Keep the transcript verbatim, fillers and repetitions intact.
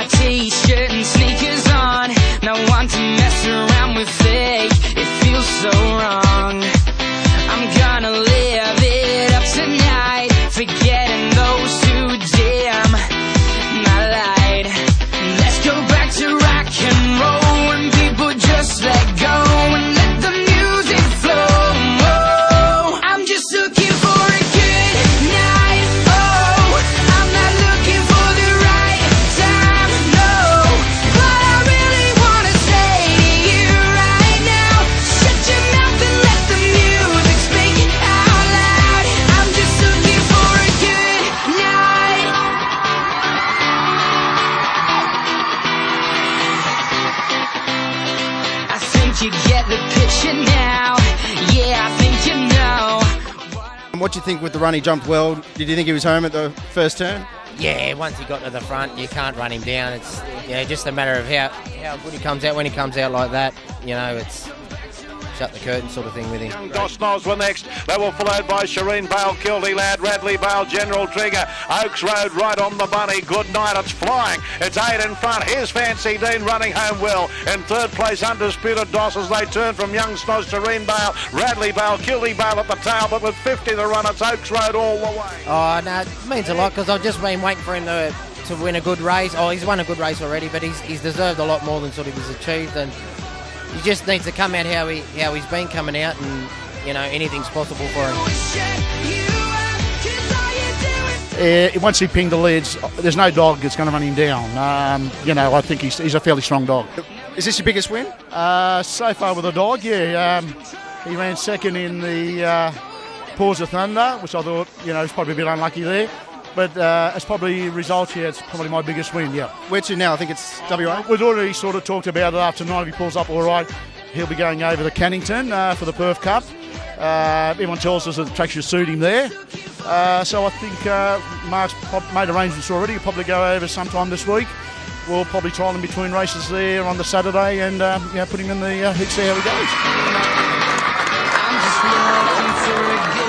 my t-shirt and sneakers on. No one to mess around with fake. It feels so wrong. I'm gonna live it up tonight, forgetting those who dim my light. Let's go back to rock and roll when people just let go and let the music flow. Oh, I'm just looking for a good night. Oh, I'm not looking for the right time, no. But I really wanna say to you right now, shut your mouth and let the music speak out loud. I'm just looking for a good night. I think you get the picture now. Yeah, I think you know. What do you think with the run? He jumped well. Did you think he was home at the first turn? Yeah, once he got to the front, you can't run him down. It's you know, just a matter of how, how good he comes out. When he comes out like that, you know, it's shut the curtain sort of thing with him. Young Dosnos were next. They were followed by Shireen Bale, Kildy Lad, Radley Bale, General Trigger. Oaks Road right on the bunny. Good night, it's flying. It's eight in front. Here's Fancy Dean running home well. In third place, Undisputed Doss as they turn from Young Snoz, Shireen Bale, Radley Bale, Kildy Bale at the tail, but with fifty to run, it's Oaks Road all the way. Oh, no, it means a lot because I've just been waiting for him to, to win a good race. Oh, he's won a good race already, but he's, he's deserved a lot more than sort of he's achieved, and he just needs to come out how he how he's been coming out, and you know anything's possible for him. Uh, once he pinged the leads, there's no dog that's going to run him down. Um, you know, I think he's, he's a fairly strong dog. Is this your biggest win? Uh, so far with the dog, yeah. Um, he ran second in the uh, Paws of Thunder, which I thought, you know, he's probably a bit unlucky there. But uh, it's probably results here. It's probably my biggest win, yeah. Where to now? I think it's W A. We've already sort of talked about it after tonight. If he pulls up all right, he'll be going over to Cannington uh, for the Perth Cup. Uh, everyone tells us that the track should suit him there. Uh, so I think uh, Mark's made arrangements already. He'll probably go over sometime this week. We'll probably trial him between races there on the Saturday and um, you know, put him in the uh, heat, see how he goes. I'm just looking for a good